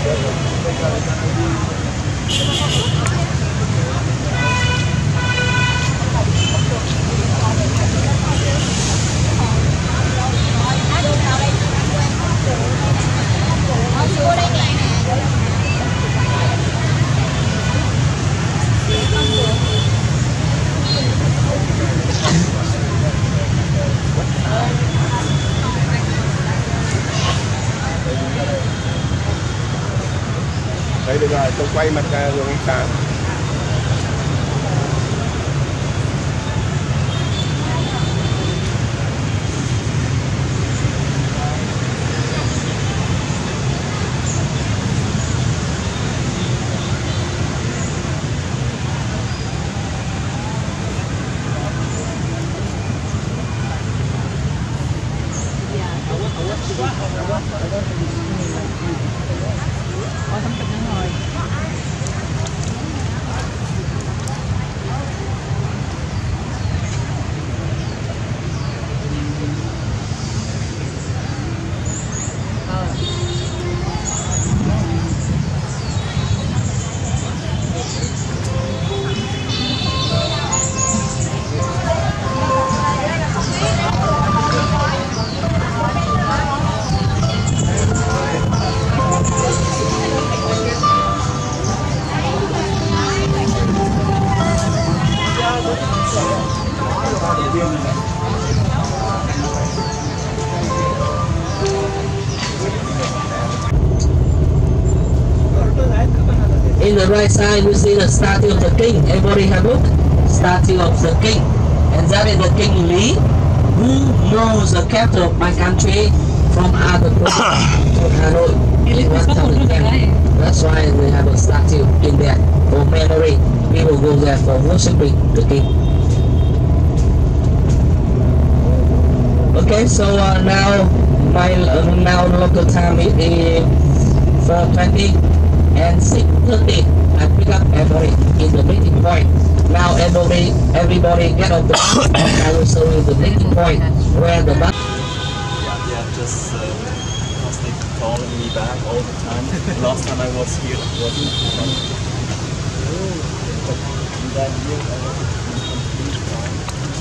Đấy được rồi, tôi quay mặt hướng ánh sáng. In the right side, you see the statue of the king. Everybody have a look. Statue of the king. And that is the King Lee, who knows the capital of my country from other places to Hanoi. That's why we have a statue in there for memory. People go there for worshiping the king. Okay, so now my local time is 4:20 and 6:30. I pick up everybody in the meeting point. Now everybody get off the bus. I will show you the meeting point where the bus. Yeah, just because they calling me back all the time. Last time I was here, it wasn't fun. In that year, I was in complete time.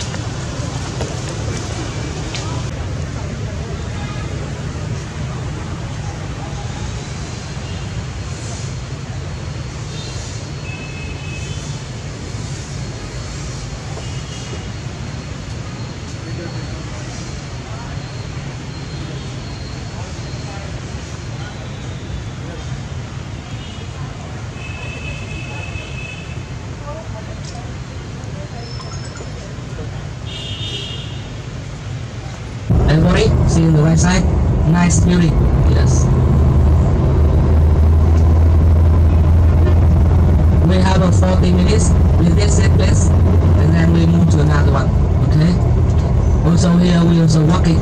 Everybody, see on the right side, nice building, yes. We have a 40 minutes with this set place, and then we move to another one, okay? Also here, we also walking.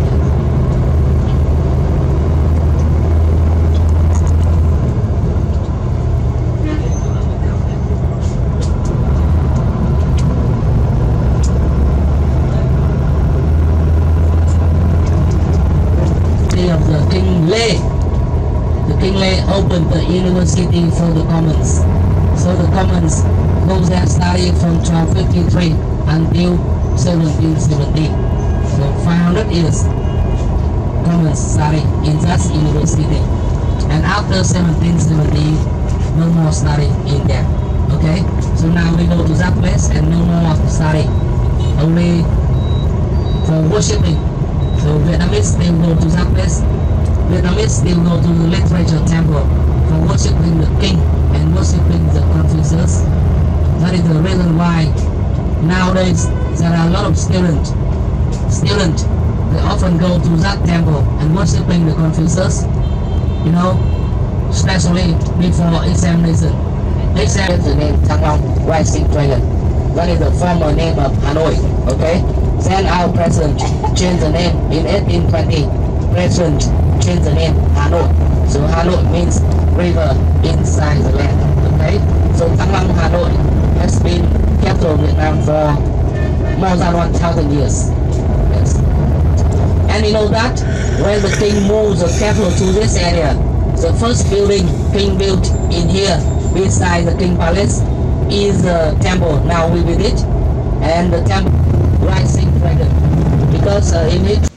Of the King Lê. The King Lê opened the university for the commons. So the commons goes there studying from 1253 until 1770. So 500 years commons study in that university. And after 1770, no more study in there. Okay? So now we go to that place and no more study. Only for worshiping. So Vietnamese, they will go to that place. Vietnamese, they will go to the literature temple for worshiping the king and worshiping the Confucius. That is the reason why nowadays there are a lot of students. They often go to that temple and worshiping the Confucius. You know, especially before examination. Exam is the name Thăng Long, Rising Dragon. That is the former name of Hanoi. Okay. Then our president changed the name in 1820. President changed the name Hanoi. So Hanoi means river inside the land. Okay. So Thăng Long Hanoi has been capital of Vietnam for more than 1,000 years. Yes. And you know that when the king moves the capital to this area, The first building king built in here, beside the king palace, is the temple. Now we visit, and the temple rising dragon, because in it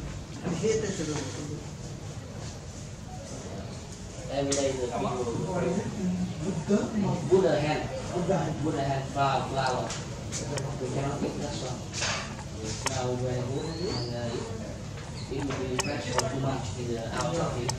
every day the people Buddha hand, flower. We cannot eat that one. Now very good, and it will be fresh for 2 months in the outside.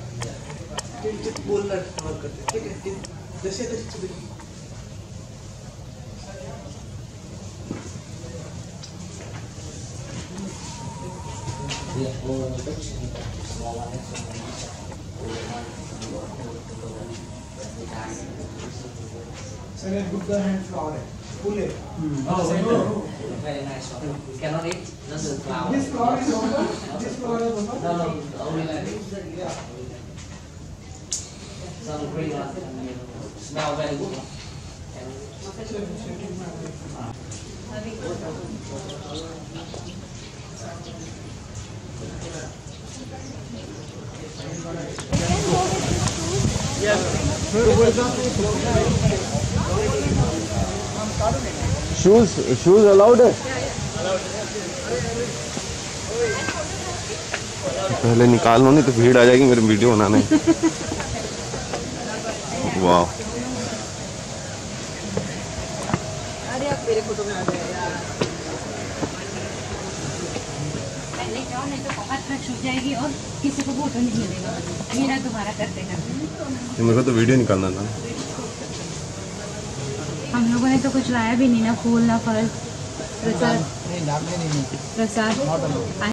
Buddha hand flower. Pull it. Very nice one. We cannot eat just the flower. This flower is open. This flower is open. No, only like this. Some green one. Smell very good. Shoes allowed है? पहले निकाल लो, नहीं तो भीड़ आ जाएगी मेरे video बनाने। वाह, अरे आप मेरे फोटो में आ जाए यार। पहले जाओ, नहीं तो बहुत खर्च हो जाएगी और किसी को फोटो नहीं मिलेगा। मेरा दोबारा करते करते। मेरे को तो वीडियो निकालना था। हम लोगों ने तो कुछ लाया भी नहीं, ना फूल ना फल। प्रसाद प्रसाद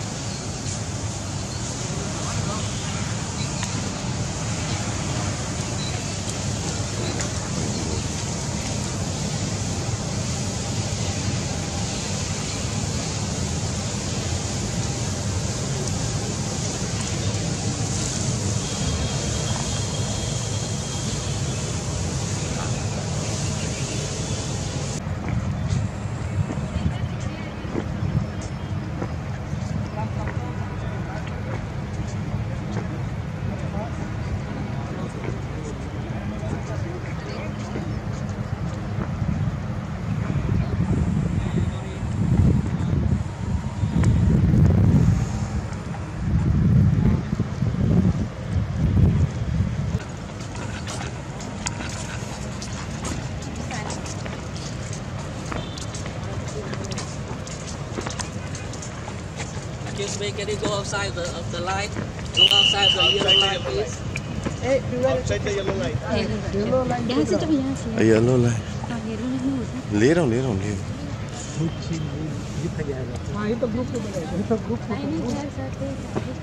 Excuse me, can you go outside of the light? Go outside the yellow light, please. outside the yellow light. यहाँ से तो यहाँ से येलो लाइट हाँ, येलो नहीं होता। ले रहा हूँ हाँ, ये तो ग्रुप में बनाया, ये तो ग्रुप में। नहीं नहीं यार, साथ में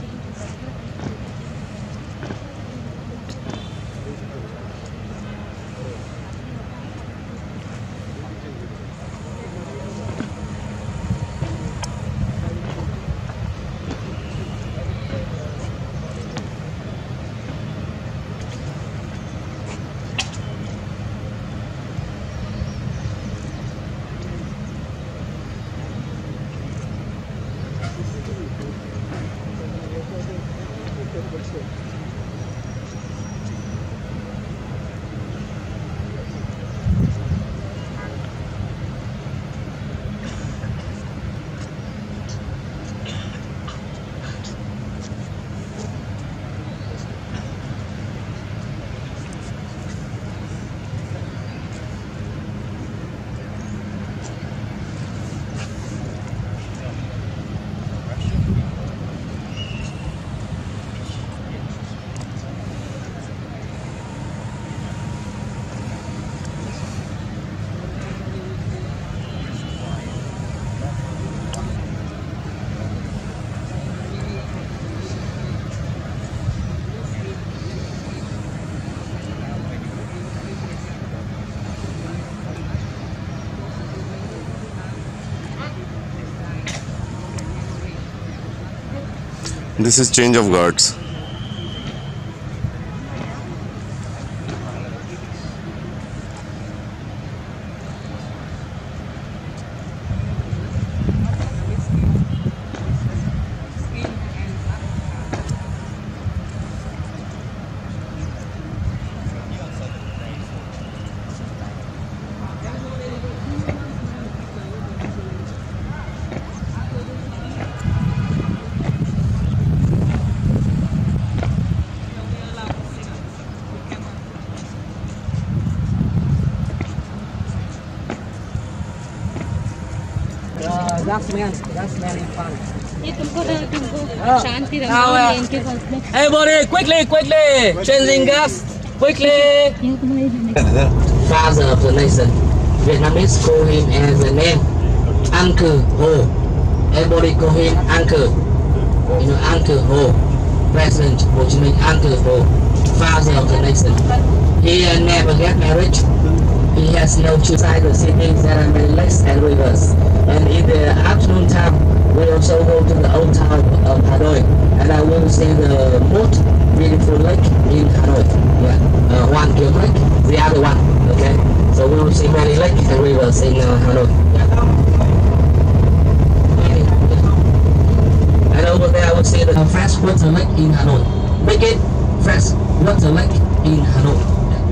This is change of guards. That's man in front. ये तुमको शांति रखना इनके पास में Everybody, quickly, changing gas, quickly. Father of the nation. Vietnamese call him as a name, Uncle Ho. Everybody call him Uncle. You know, Uncle Ho. President Ho Chi Minh, Uncle Ho. Father of the nation. He never get married. He has no children. The cities that are many lakes and rivers. And in the afternoon time, we also go to the old town of Hanoi, and I will see the most beautiful lake in Hanoi. Yeah, one Kieu Lake, the other one. Okay, so we will see many lakes and rivers in Hanoi. Yeah. And over there, I will see the freshwater lake in Hanoi. Make it freshwater lake in Hanoi.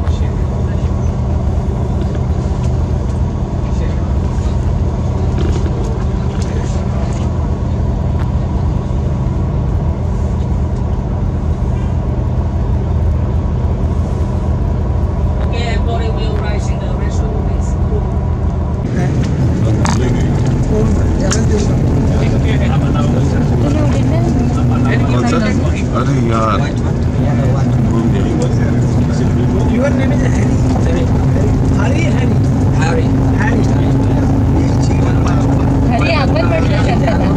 अरे यार Your name is Harry. Harry. हरी आंगनबाड़ी करता था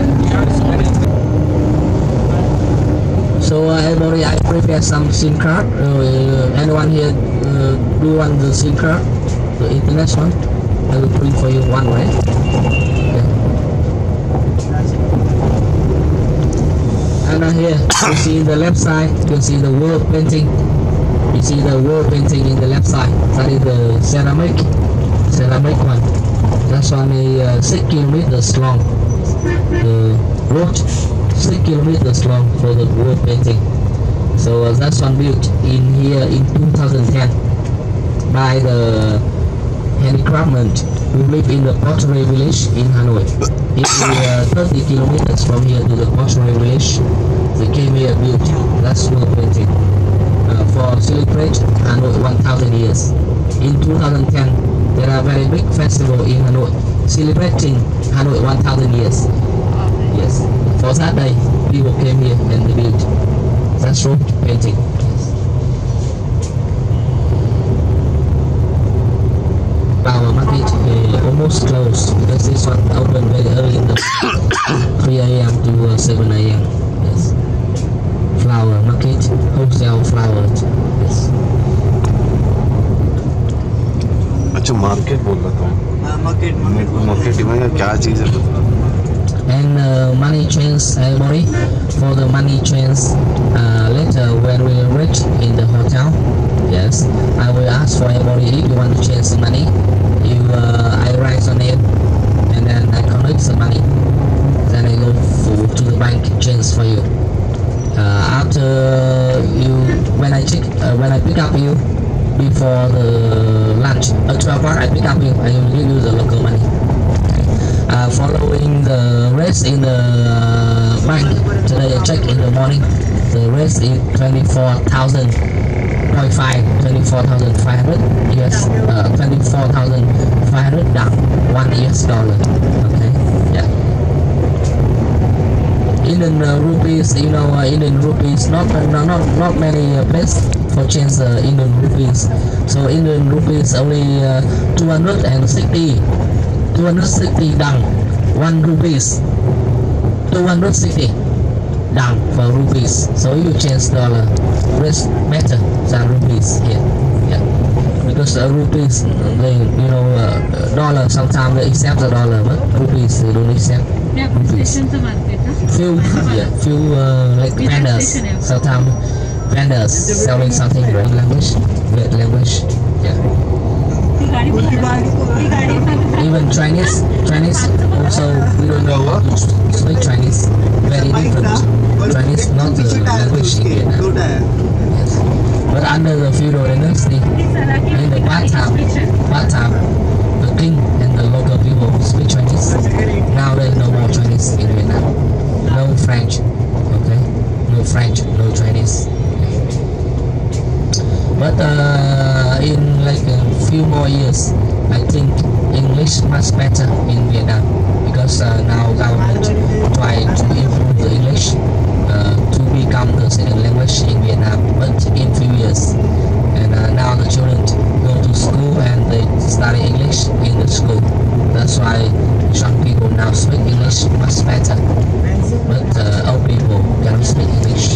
So everybody, I prepare some SIM card. Anyone here do want the SIM card? The internet one? I will print for you one, right? Yeah. And here, you see in the left side, you see the wall painting. You see the wall painting in the left side. That is the ceramic one. That's only 6 kilometers long. The road 6 kilometers long for the wall painting. So that's one built in here in 2010 by the handicraftsmen who live in the Pottery Village in Hanoi. It's 30 kilometers from here to the Pottery Village. They came here built that wall painting for celebrate Hanoi 1000 years. In 2010, there are very big festival in Hanoi celebrating Hanoi 1000 years. Yes, for that day, people came here and they built that road painting. Our market almost closed because this one opened very early in the 3 a.m. to 7 a.m. Yes. Flower market, wholesale flowers. Yes. अच्छा market बोल रहा था market में क्या चीज़ है And money change, everybody, for the money change later when we reach in the hotel. Yes, I will ask for everybody if you want to change the money. I write your name and then I collect the money. Then I go to the bank change for you. After when I pick up you before the lunch at 12 o'clock, I pick up you. I will give you the local money. Following the rest in the bank today, I check in the morning. The rest is 24,500 US, 24,500 down, $1 US. Okay, yeah. Indian rupees, you know, Indian rupees, not many places for change Indian rupees. So Indian rupees only 260 down, 1 rupees, 260 down for rupees. So you change dollar, rest better than rupees here. Yeah, because rupees, they, you know, dollar sometimes they accept the dollar, but rupees they don't accept rupees. Few like vendors, sometimes vendors selling something in language, yeah. Even Chinese also we don't know how to speak Chinese. Very different. Chinese not the language in Vietnam. Yes. But under the feudal dynasty, in the Batam, the king and the local people speak Chinese. Now there is no more Chinese in Vietnam. No French. Okay. No French, no Chinese. But in like a few more years, I think English much better in Vietnam because because now government try to improve the English to become the second language in Vietnam, but in few years. And now the children go to school and they study English in the school. That's why young people now speak English much better. But old people cannot speak English.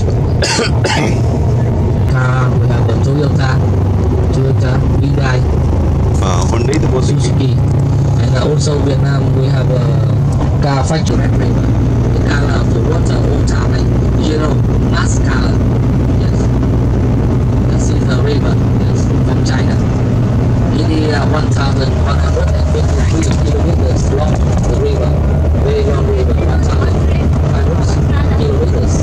Car, we have a Toyota, Hyundai, Hyundai the most Suzuki. And also Vietnam, we have a car factory. The color of the water all time, you know, mass color. Yes. This is the river, yes, from China. It is 1,153 kilometers long, the river. Very long river, 1,500 kilometers.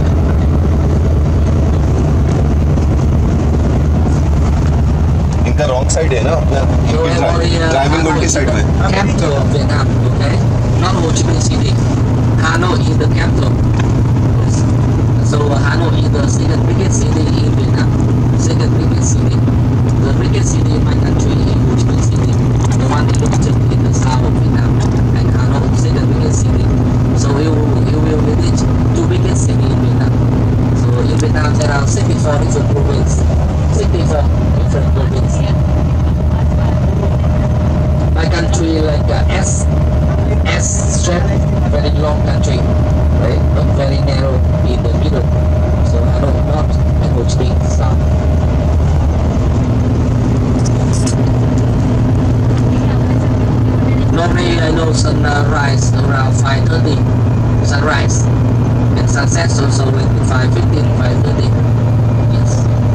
इनका wrong side है ना अपना driving उल्टी side में Capital of Vietnam, okay? Not Ho Chi Minh City. Hanoi is the capital. So Hanoi is the second biggest city in Vietnam. Second biggest city. The biggest city in my country is Ho Chi Minh City. The one located in the south of Vietnam. And Hanoi is second biggest city. So you will visit two biggest cities in Vietnam. So in Vietnam there are 64 different provinces. 64 different provinces. My country like S shape, very long country, right? But very narrow in the middle. So I don't want Ho Chi Minh South. Normally I know sunrise around 5:30, sunrise, and sunset also like 5:15, 5:30. Yes.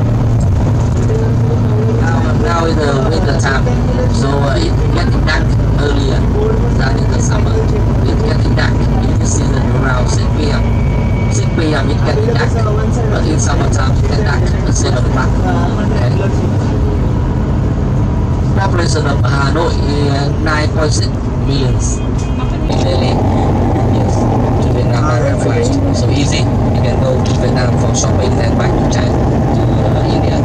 Now is the winter time, so it's getting dark earlier than in the summer. It's getting dark in this season around 6 p.m. 6 p.m. it's getting dark, but in summertime it gets dark at 7 o'clock. Okay. Population of Hanoi is 9.6 millions in Delhi. Yes, to Vietnam direct flight, so easy. You can go to Vietnam for shopping and back to China, to India.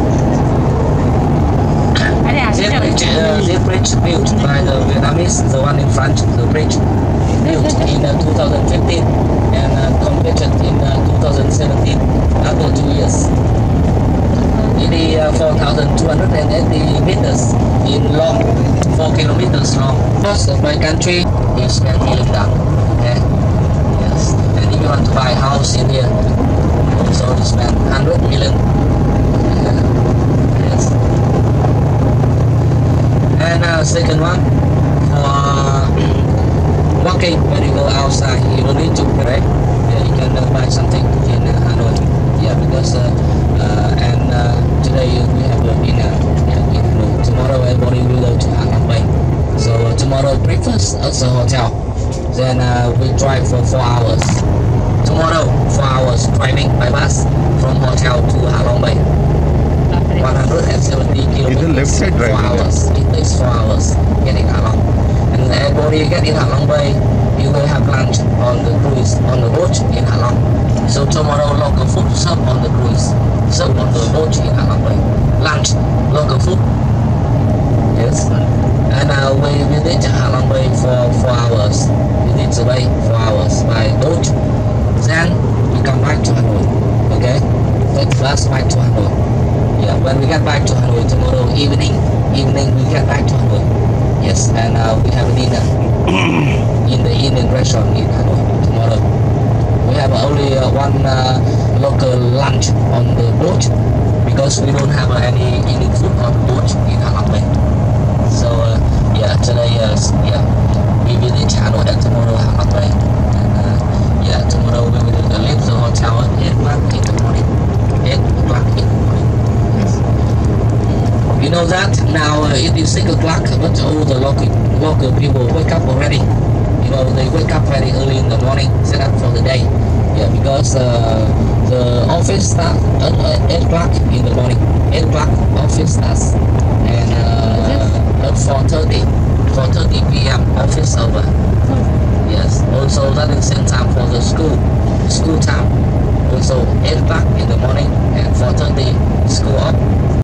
This bridge built by the Vietnamese, the one in front, the bridge built in 2015 and completed in 2017, after 2 years. It is 4,280 meters in long, 4 kilometers long. Most of my country is spent in down. Okay? Yes. And if you want to buy a house in here, also you spend 100 million. Yes. And second one, walking when you go outside, you don't need to, right? Yeah, you can buy something in Hanoi. Yeah, because today we have a dinner in Hanoi. Tomorrow everybody will go to Ha Long Bay. So tomorrow breakfast at the hotel. Then we drive for 4 hours. Tomorrow 4 hours driving by bus from hotel to Ha Long Bay. 170 kilometers. left side 4 hours. It takes 4 hours getting along. And everybody get in Ha Long Bay, you will have lunch on the cruise, on the boat in Ha Long. So tomorrow local food served on the cruise, served on the boat in Ha Long Bay. Lunch, local food. Yes. And we visit Ha Long Bay for 4 hours. Visit the bay 4 hours by boat. Then we come back to Hanoi. Okay? Take bus back to Hanoi. Yeah, when we get back to Hanoi tomorrow evening we get back to Hanoi. Yes, and we have a dinner in the Indian restaurant in Hanoi tomorrow. We have only one local lunch on the boat because we don't have any Indian food on the boat in Ha Long Bay. So yeah, today we visit Hanoi and tomorrow Ha Long Bay. And yeah, tomorrow we will leave the hotel at 8 o'clock in the morning. 8 o'clock in the morning. You know that now it is 6 o'clock, but all the local people wake up already. You know, they wake up very early in the morning, set up for the day. Yeah, because the office starts at 8 o'clock in the morning. 8 o'clock office starts, and at 4:30 p.m. office over. Yes. Also that is same time for the school time. Also 8 o'clock in the morning and 4:30 school up.